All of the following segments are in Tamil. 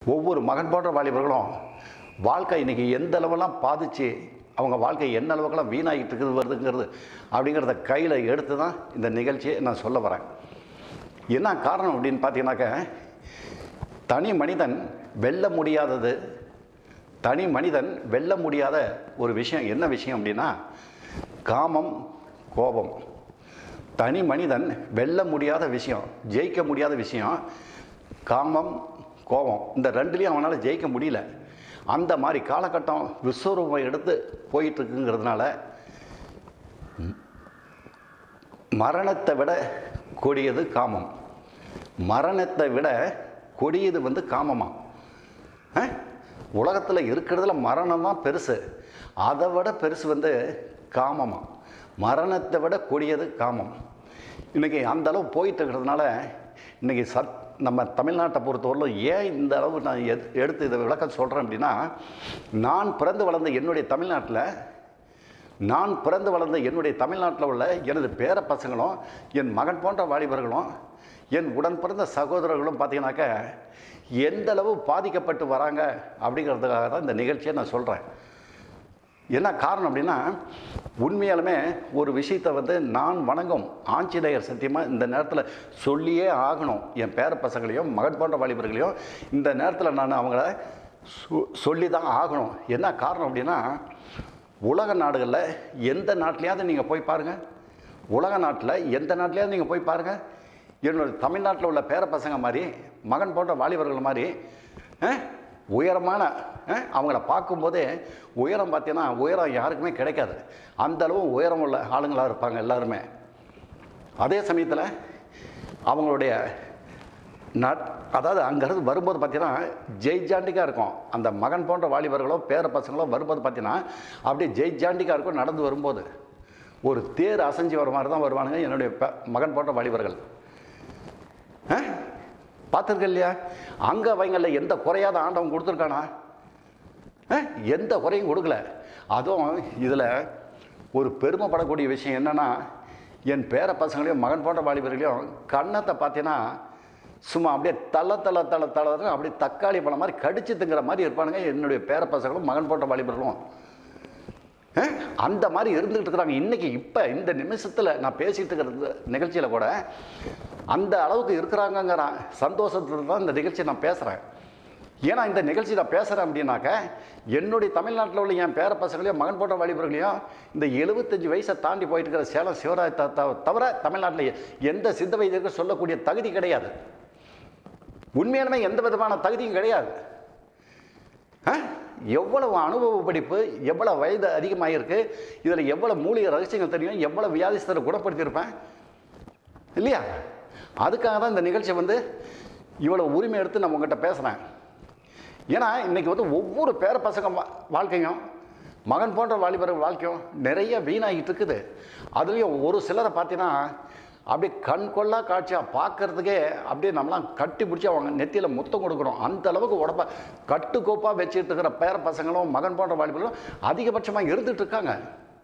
ஒவ்வொரு மகன் போன்ற வாலிபர்களும் வாழ்க்கை இன்றைக்கி எந்த அளவெல்லாம் பாதித்து அவங்க வாழ்க்கை என்ன அளவுக்கெல்லாம் வீணாகிட்டு இருக்குது வருதுங்கிறது அப்படிங்கிறத கையில் எடுத்து தான் இந்த நிகழ்ச்சியை நான் சொல்ல வரேன். என்ன காரணம் அப்படின்னு பார்த்தீங்கன்னாக்க, தனி மனிதன் வெல்ல முடியாதது, தனி மனிதன் வெல்ல முடியாத ஒரு விஷயம் என்ன விஷயம் அப்படின்னா காமம், கோபம். தனி மனிதன் வெல்ல முடியாத விஷயம், ஜெயிக்க முடியாத விஷயம் காமம், கோபம். இந்த ரெண்டுலேயும் அவனால் ஜெயிக்க முடியல. அந்த மாதிரி காலகட்டம் விஸ்வரூபம் எடுத்து போயிட்டுருக்குங்கிறதுனால மரணத்தை விட கொடியது காமம். மரணத்தை விட கொடியது காமமா? உலகத்தில் இருக்கிறதுல மரணம் தான் பெருசு, அதை விட பெருசு காமமா? மரணத்தை விட கொடியது காமம். இன்றைக்கி அந்த அளவு போயிட்டு இருக்கிறதுனால இன்றைக்கி நம்ம தமிழ்நாட்டை பொறுத்தவரையிலும் ஏன் இந்த அளவு நான் எடுத்து இதை விளக்கம் சொல்கிறேன் அப்படின்னா, நான் பிறந்து வளர்ந்த என்னுடைய தமிழ்நாட்டில் உள்ள எனது பேர பசங்களும் என் மகன் போன்ற வாலிபர்களும் என் உடன் பிறந்த சகோதரர்களும் பார்த்தீங்கன்னாக்க எந்த அளவு பாதிக்கப்பட்டு வராங்க அப்படிங்கிறதுக்காக தான் இந்த நிகழ்ச்சியை நான் சொல்கிறேன். என்ன காரணம் அப்படின்னா, உண்மையாலுமே ஒரு விஷயத்தை நான் வணங்கும் ஆஞ்சநேயர் சத்தியமாக இந்த நேரத்தில் சொல்லியே ஆகணும். என் பேர பசங்களையும் மகன் போன்ற வாலிபர்களையும் இந்த நேரத்தில் நான் அவங்கள சொல்லி தான் ஆகணும். என்ன காரணம் அப்படின்னா, உலக நாடுகளில் எந்த நாட்டிலையாவது நீங்கள் போய் பாருங்கள், உலக நாட்டில் எந்த நாட்டிலையாவது நீங்கள் போய் பாருங்கள், என்னோடய தமிழ்நாட்டில் உள்ள பேர பசங்க மாதிரி மகன் போன்ற வாலிபர்கள் மாதிரி உயரமான அவங்கள பார்க்கும்போதே உயரம் பார்த்தீங்கன்னா உயரம் யாருக்குமே கிடைக்காது. அந்தளவு உயரம் உள்ள ஆளுங்களாக இருப்பாங்க எல்லாருமே. அதே சமயத்தில் அவங்களுடைய அதாவது அங்கேருந்து வரும்போது பார்த்தீங்கன்னா ஜெய்ஜாண்டிக்காக இருக்கும். அந்த மகன் போன்ற வாலிபர்களோ பேர பசங்களோ வரும்போது பார்த்தீங்கன்னா அப்படியே ஜெய்ஜாண்டிக்காக இருக்கும். நடந்து வரும்போது ஒரு தேர் அசைஞ்சு வர மாதிரி தான் வருவானுங்க என்னுடைய மகன் போன்ற வாலிபர்கள். பார்த்துருக்க இல்லையா? அங்கே அவங்களில் எந்த குறையாத ஆண்டவன் கொடுத்துருக்கானா? எந்த குறையும் கொடுக்கல. அதுவும் இதில் ஒரு பெருமைப்படக்கூடிய விஷயம் என்னென்னா, என் பேர பசங்களையும் மகன் போன்ற வாலிபர்களையும் கன்னத்தை பார்த்தீங்கன்னா சும்மா அப்படியே தள்ள அப்படியே தக்காளி பழம் மாதிரி கடிச்சு திங்கிற மாதிரி இருப்பானுங்க என்னுடைய பேர பசங்களும் மகன் போன்ற வாலிபர்களும். அந்த மாதிரி இருந்துகிட்டு இருக்கிறாங்க இன்றைக்கி. இப்போ இந்த நிமிஷத்தில் நான் பேசிகிட்டு இருக்கிற நிகழ்ச்சியில் கூட அந்த அளவுக்கு இருக்கிறாங்கங்கிற சந்தோஷத்தில் தான் இந்த நிகழ்ச்சியை நான் பேசுகிறேன். ஏன்னா இந்த நிகழ்ச்சி நான் பேசுகிறேன் அப்படின்னாக்க என்னுடைய தமிழ்நாட்டில் உள்ள என் பேர பசங்களையும் மகன் போன்ற வாலிபர்களையும் இந்த 75 வயசை தாண்டி போயிட்டு இருக்கிற சேலம் சிவராஜ் தவிர தமிழ்நாட்டில் எந்த சித்த வைத்தியருக்கு சொல்லக்கூடிய தகுதி கிடையாது. உண்மையாலுமே எந்த விதமான தகுதியும் கிடையாது. எவ்வளவு அனுபவ படிப்பு, எவ்வளவு வயது அதிகமாகிருக்கு, இதில் எவ்வளோ மூலிகை ரகசியங்கள் தெரியும், எவ்வளோ வியாதிஸ்தரை குணப்படுத்தியிருப்பேன் இல்லையா? அதுக்காக தான் இந்த நிகழ்ச்சியை இவ்வளோ உரிமை எடுத்து நான் உங்கள்கிட்ட பேசுகிறேன். ஏன்னா இன்றைக்கி ஒவ்வொரு பேர பசங்க வாழ்க்கையும் மகன் போன்ற வாலிபர்கள் வாழ்க்கையும் நிறைய வீணாகிட்டு இருக்குது. அதுலேயும் ஒரு சிலரை பார்த்தீங்கன்னா அப்படியே கண் கொள்ளா காட்சியாக பார்க்குறதுக்கே அப்படியே நம்மளாம் கட்டி பிடிச்சி அவங்க நெத்தியில் முத்தம் கொடுக்குறோம். அந்த அளவுக்கு உடம்பை கட்டுக்கோப்பாக வச்சுட்டு இருக்கிற பேர பசங்களும் மகன் போன்ற வாலிபர்களும் அதிகபட்சமாக இருந்துகிட்டு இருக்காங்க.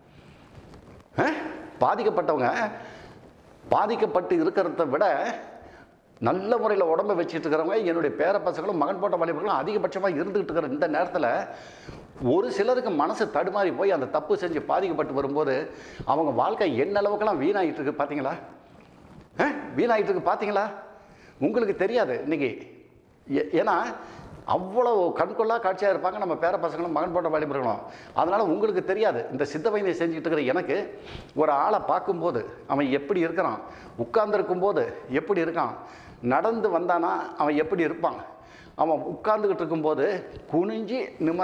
பாதிக்கப்பட்டு இருக்கிறத விட நல்ல முறையில் உடம்பை வச்சுட்டு இருக்கிறவங்க என்னுடைய பேர பசங்களும் மகன் போன்ற வாலிபர்களும் அதிகபட்சமாக இருந்துகிட்டு இருக்கிற இந்த நேரத்தில் ஒரு சிலருக்கு மனசு தடுமாறி போய் அந்த தப்பு செஞ்சு பாதிக்கப்பட்டு வரும்போது அவங்க வாழ்க்கை என்ன அளவுக்கெல்லாம் வீணாகிட்டு இருக்கு பார்த்தீங்களா? வீணாகிட்டு இருக்கு பார்த்தீங்களா? உங்களுக்கு தெரியாது இன்றைக்கி. ஏன்னா அவ்வளோ கண்கொள்ளா காட்சியாக இருப்பாங்க நம்ம பேர பசங்களும் மகன் போன்ற வாலிபர்களும். அதனால் உங்களுக்கு தெரியாது. இந்த சித்த வைத்தியம் செஞ்சுக்கிட்டு இருக்கிற எனக்கு ஒரு ஆளை பார்க்கும்போது அவன் எப்படி இருக்கிறான், உட்கார்ந்துருக்கும்போது எப்படி இருக்கான், நடந்து வந்தானா அவன் எப்படி இருப்பான், அவன் உட்கார்ந்துக்கிட்டு இருக்கும்போது குனிஞ்சி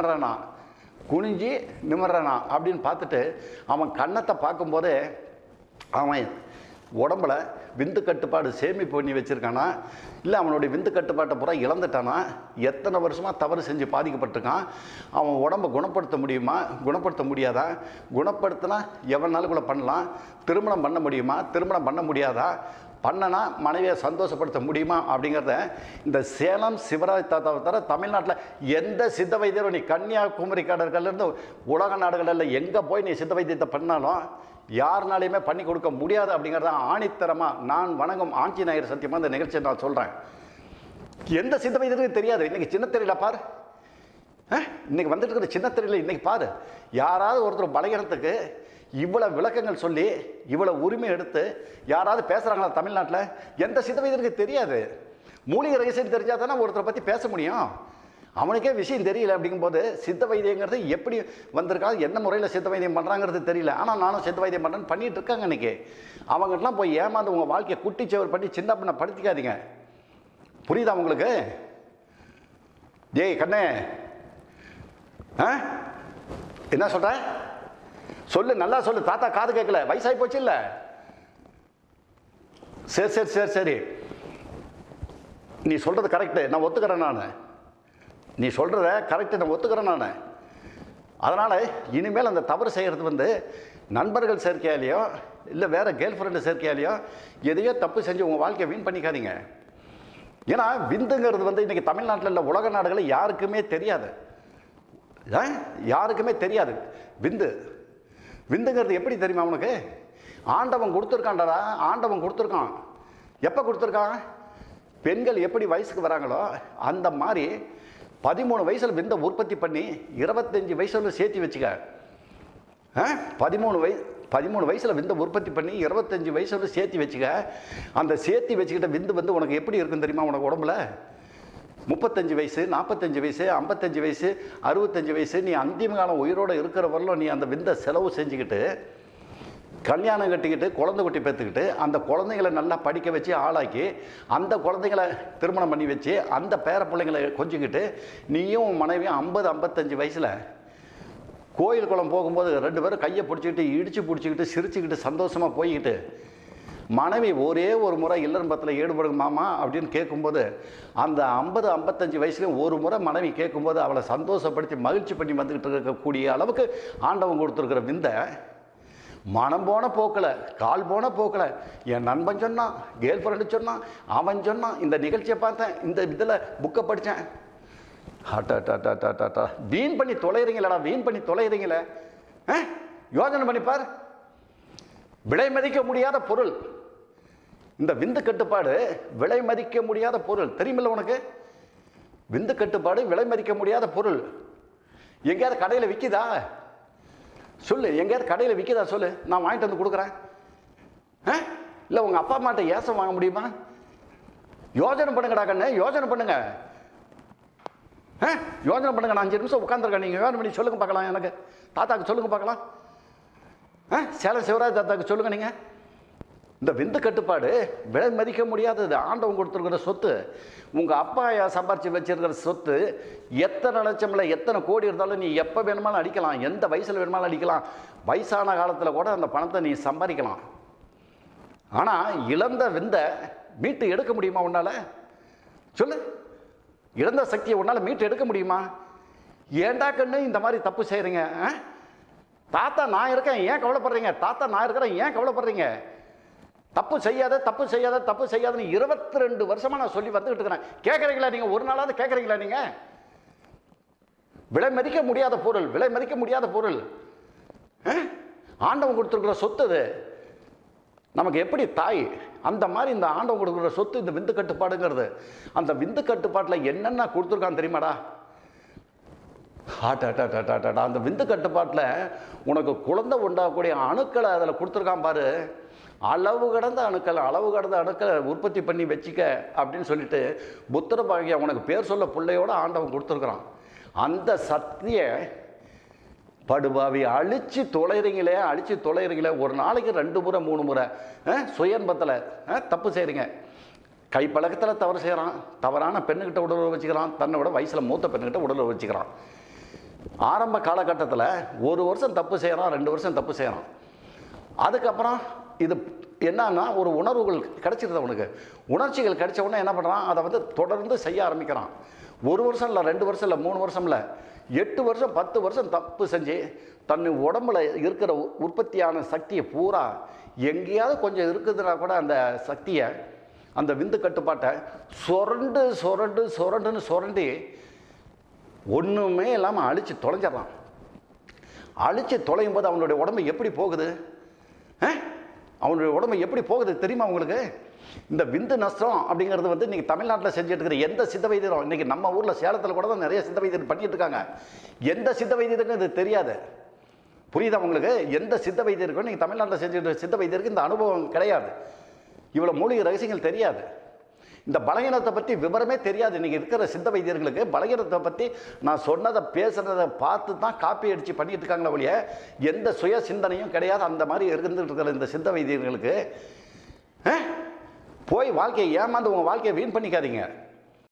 நிமிர்றானா அப்படின்னு பார்த்துட்டு அவன் கன்னத்தை பார்க்கும்போதே அவன் உடம்புல விந்து கட்டுப்பாடு சேமிப்பு பண்ணி வச்சுருக்கானா, இல்லை அவனுடைய விந்து கட்டுப்பாட்டை பூரா இழந்துட்டானா, எத்தனை வருஷமாக தவறு செஞ்சு பாதிக்கப்பட்டிருக்கான், அவன் உடம்பை குணப்படுத்த முடியுமா, குணப்படுத்த முடியாதா, குணப்படுத்தினா எவ்வளோ நாளுக்குள்ளே பண்ணலாம், திருமணம் பண்ண முடியுமா, திருமணம் பண்ண முடியாதா, பண்ணனா மனைவியை சந்தோஷப்படுத்த முடியுமா அப்படிங்கிறத இந்த சேலம் சிவராஜ் தாத்தாவை தவிர தமிழ்நாட்டில் எந்த சித்த வைத்தியரும் நீ கன்னியாகுமரி கடற்கரையிலேருந்து உலக நாடுகளில் எங்கே போய் நீ சித்த வைத்தியத்தை பண்ணாலும் யாருனாலையுமே பண்ணி கொடுக்க முடியாது அப்படிங்கிறத ஆணித்தரமாக நான் வணங்கும் ஆஞ்சநேயர் சத்தியமாக இந்த நிகழ்ச்சியை நான் சொல்கிறேன். எந்த சித்த வைத்தியருக்கு தெரியாது. இன்னைக்கு சின்ன திரையில பாரு, இன்னைக்கு வந்துட்டு இருக்கிற சின்ன திரையில இன்னைக்கு பாரு, யாராவது ஒருத்தர் பலகீனத்துக்கு இவ்வளவு விளக்கங்கள் சொல்லி இவ்வளவு உரிமை எடுத்து யாராவது பேசுறாங்களா தமிழ்நாட்டில்? எந்த சித்த வைத்தியருக்கு தெரியாது. மூலிகை ரகசியம் தெரிஞ்சால் தானே ஒருத்தரை பற்றி பேச முடியும். அவனுக்கே விஷயம் தெரியல. அப்படிங்கும்போது சித்த வைத்தியங்கிறது எப்படி வந்திருக்கா, என்ன முறையில் சித்த வைத்தியம் பண்ணுறாங்கிறது தெரியல. ஆனால் நானும் சித்த வைத்தியம் பண்ணுறேன்னு பண்ணிட்டு இருக்காங்க இன்னைக்கு. அவங்ககிட்டலாம் போய் ஏமாந்து உங்கள் வாழ்க்கையை குட்டிச்சவர் பண்ணி சின்ன பண்ண படுத்திக்காதீங்க. புரியுதா உங்களுக்கு? ஏய் கண்ணே, என்ன சொல்ற? சொல்லு, நல்லா சொல்லு. தாத்தா காது கேட்கல, வயசாகி போச்சு இல்லை? சரி சரி சரி சரி, நீ சொல்றது கரெக்டு, நான் ஒத்துக்கிறேன். நான் நீ சொல்றத கரெக்டு, நான் ஒத்துக்கிறேன். நான் அதனால் இனிமேல் அந்த தவறு செய்கிறது நண்பர்கள் சேர்க்கையாலேயோ இல்லை வேற கேர்ள் ஃப்ரெண்டு சேர்க்கையாலேயோ எதையோ தப்பு செஞ்சு உங்கள் வாழ்க்கையை வீண் பண்ணிக்காதீங்க. ஏன்னா விந்துங்கிறது இன்னைக்கு தமிழ்நாட்டில் இல்லை, உலக நாடுகளில் யாருக்குமே தெரியாது. யாருக்குமே தெரியாது விந்துங்கிறது. எப்படி தெரியுமா உனக்கு? ஆண்டவன் கொடுத்துருக்கான்டா, ஆண்டவன் கொடுத்துருக்கான். எப்போ கொடுத்துருக்கான்? பெண்கள் எப்படி வயசுக்கு வராங்களோ அந்த மாதிரி 13 வயசில் விந்தை உற்பத்தி பண்ணி 25 வயசுல சேர்த்து வச்சுக்க. 13 வயசில் விந்தை உற்பத்தி பண்ணி 25 வயசுல சேர்த்து வச்சுக்க. அந்த சேர்த்து வச்சுக்கிட்ட விந்து உனக்கு எப்படி இருக்குன்னு தெரியுமா? உனக்கு உடம்புல 35 வயசு, 45 வயசு, 55 வயசு, 65 வயசு, நீ அந்திம காலம் உயிரோடு இருக்கிற வரலும் நீ அந்த விந்தை செலவு செஞ்சுக்கிட்டு கல்யாணம் கட்டிக்கிட்டு குழந்தை குட்டி பெற்றுக்கிட்டு அந்த குழந்தைங்களை நல்லா படிக்க வச்சு ஆளாக்கி அந்த குழந்தைங்களை திருமணம் பண்ணி வச்சு அந்த பேர பிள்ளைங்களை கொஞ்சிக்கிட்டு நீயும் மனைவியும் 50-55 வயசில் கோயில் குளம் போகும்போது 2 பேரும் கையை பிடிச்சிக்கிட்டு இடித்து பிடிச்சிக்கிட்டு சிரிச்சுக்கிட்டு சந்தோஷமாக போய்கிட்டு மனைவி ஒரே ஒரு முறை இல்லறம்பத்தில் ஈடுபடுங்க மாமா அப்படின்னு கேட்கும்போது அந்த 50-55 வயசுலையும் ஒரு முறை மனைவி கேட்கும்போது அவளை சந்தோஷப்படுத்தி மகிழ்ச்சி பண்ணி வந்துக்கிட்டு இருக்கக்கூடிய அளவுக்கு ஆண்டவன் கொடுத்துருக்கிற விந்தை மனம் போன போக்கில் கால் போன போக்கில் என் நண்பன் சொன்னான், கேர்ள் ஃப்ரெண்டு சொன்னான், அவன் சொன்னான், இந்த நிகழ்ச்சியை பார்த்தேன், இந்த இதில் புக்கை படித்தேன், வீண் பண்ணி தொலைகிறீங்களடா, வீண் பண்ணி தொலைகிறீங்களே. யோசனை பண்ணிப்பார். விலை மதிக்க முடியாத பொருள் இந்த விந்து கட்டுப்பாடு. விலை மதிக்க முடியாத பொருள் தெரியுமில்ல உனக்கு? விந்து கட்டுப்பாடு விலை மதிக்க முடியாத பொருள். எங்கேயாவது கடையில் விற்கிதா சொல்லு? எங்கேயாவது கடையில் விற்கிதா சொல்லு, நான் வாங்கிட்டு வந்து கொடுக்குறேன். இல்லை உங்கள் அப்பா அம்மாட்ட ஏசம் வாங்க முடியுமா? யோஜனை பண்ணுங்கடா கண்ணு, யோஜனை பண்ணுங்க. யோஜனை பண்ணுங்க. நான் 5 நிமிஷம் உட்காந்துருக்கேன், நீங்கள் யோஜனை பண்ணி சொல்லுங்க பார்க்கலாம். எனக்கு தாத்தாக்கு சொல்லுங்க பார்க்கலாம். சேலம் சிவராஜ் தாத்தாக்கு சொல்லுங்க. நீங்கள் இந்த விந்து கட்டுப்பாடு விலை மதிக்க முடியாதது. ஆண்டவன் கொடுத்துருக்கிற சொத்து, உங்கள் அப்பா சம்பாரிச்சு வச்சிருக்கிற சொத்து எத்தனை லட்சம் இல்லை எத்தனை கோடி இருந்தாலும் நீ எப்போ வேணுமாலும் அடிக்கலாம், எந்த வயசில் வேணுமாலும் அடிக்கலாம். வயசான காலத்தில் கூட அந்த பணத்தை நீ சம்பாதிக்கலாம். ஆனால் இழந்த விந்தை மீட்டு எடுக்க முடியுமா உன்னால்? சொல்லு, இழந்த சக்தியை உன்னால் மீட்டு எடுக்க முடியுமா? ஏண்டா கண்ணு இந்த மாதிரி தப்பு செய்கிறீங்க? தாத்தா நான் இருக்கேன் ஏன் கவலைப்படுறீங்க? தாத்தா நான் இருக்கிறேன் ஏன் கவலைப்படுறீங்க? தப்பு செய்யாத தப்பு செய்யாத தப்பு செய்யாதுன்னு 22 வருஷமாக நான் சொல்லி வந்துக்கிட்டு இருக்கிறேன். கேட்குறீங்களா நீங்கள்? ஒரு நாளாவது கேட்குறீங்களா நீங்கள்? விலை மதிக்க முடியாத பொருள், விலை மதிக்க முடியாத பொருள். ஆண்டவன் கொடுத்துருக்குற சொத்து அது நமக்கு எப்படி தாய், அந்த மாதிரி இந்த ஆண்டவன் கொடுக்குற சொத்து இந்த விந்து கட்டுப்பாடுங்கிறது. அந்த விந்து கட்டுப்பாட்டில் என்னென்ன கொடுத்துருக்கான்னு தெரியுமாடா? அந்த விந்து கட்டுப்பாட்டில் உனக்கு குழந்தை உண்டாகக்கூடிய அணுக்களை அதில் கொடுத்துருக்கான் பாரு. அளவு கடந்த அணுக்களை உற்பத்தி பண்ணி வச்சுக்க அப்படின்னு சொல்லிட்டு புத்திர பாகியா உனக்கு பேர் சொல்ல பிள்ளையோட ஆண்டவன் கொடுத்துருக்குறான். அந்த சக்தியை படுபாவி அழிச்சு தொலைகிறீங்களே. ஒரு நாளைக்கு 2 முறை 3 முறை சுயன்பத்தில் தப்பு செய்கிறீங்க. கைப்பழக்கத்தில் தவறு செய்கிறான், தவறான பெண்ணுக்கிட்ட உடலுறவு வச்சுக்கிறான், தன்னை விட வயசில் மூத்த பெண்ணுக்கிட்ட உடலுறவு வச்சுக்கிறான். ஆரம்ப காலகட்டத்தில் 1 வருஷம் தப்பு செய்கிறான், 2 வருஷம் தப்பு செய்கிறான். அதுக்கப்புறம் இது என்னன்னா ஒரு உணர்வுகள் கிடைச்சிருது அவனுக்கு. உணர்ச்சிகள் கிடைச்ச உடனே என்ன பண்ணுறான்? அதை தொடர்ந்து செய்ய ஆரம்பிக்கிறான். 1 வருஷம் இல்லை, 2 வருஷம் இல்லை, 3 வருஷம் இல்லை, 8 வருஷம் 10 வருஷம் தப்பு செஞ்சு தன் உடம்புல இருக்கிற உற்பத்தியான சக்தியை பூரா எங்கேயாவது கொஞ்சம் இருக்குதுன்னா கூட அந்த சக்தியை, அந்த விந்து கட்டுப்பாட்டை சுரண்டி ஒன்றுமே இல்லாமல் அழித்து தொலைஞ்சிடறான். அழித்து தொலையும் போது அவனுடைய உடம்பு எப்படி போகுது? அவனுடைய உடம்பு எப்படி போகுது தெரியுமா உங்களுக்கு? இந்த விந்து நஷ்டம் அப்படிங்கிறது வந்து இன்றைக்கி தமிழ்நாட்டில் செஞ்சுட்டு இருக்கிற எந்த சித்த வைத்தியரும், இன்றைக்கி நம்ம ஊரில் சேலத்தில் கூட தான் நிறைய சித்த வைத்தியர் பண்ணிட்டு இருக்காங்க. எந்த சித்த வைத்தியருக்கும் இது தெரியாது. புரியுதா உங்களுக்கு? எந்த சித்த வைத்தியருக்கும் நீங்கள் தமிழ்நாட்டில் செஞ்சுட்டு சித்த வைத்தியருக்கு இந்த அனுபவம் கிடையாது. இவ்வளோ மூலிகை ரகசியங்கள் தெரியாது. இந்த பலகீனத்தை பற்றி விவரமே தெரியாது. இன்றைக்கி இருக்கிற சித்த வைத்தியர்களுக்கு பலகீனத்தை பற்றி நான் சொன்னதை பேசுகிறத பார்த்து தான் காப்பி அடித்து பண்ணிட்டு இருக்காங்களே ஒழிய எந்த சுய சிந்தனையும் கிடையாது. அந்த மாதிரி இருந்துட்டு இருக்கிற இந்த சித்த வைத்தியர்களுக்கு போய் வாழ்க்கையை ஏமாந்து உங்கள் வாழ்க்கையை வீண் பண்ணிக்காதீங்க.